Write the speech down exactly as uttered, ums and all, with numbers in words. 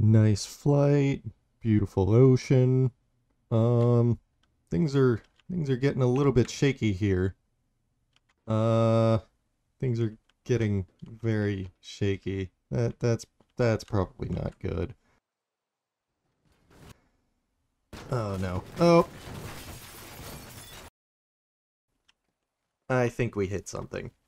Nice flight, beautiful ocean. Um, things are things are getting a little bit shaky here. Uh, things are getting very shaky. That that's that's probably not good. Oh no. Oh, I think we hit something.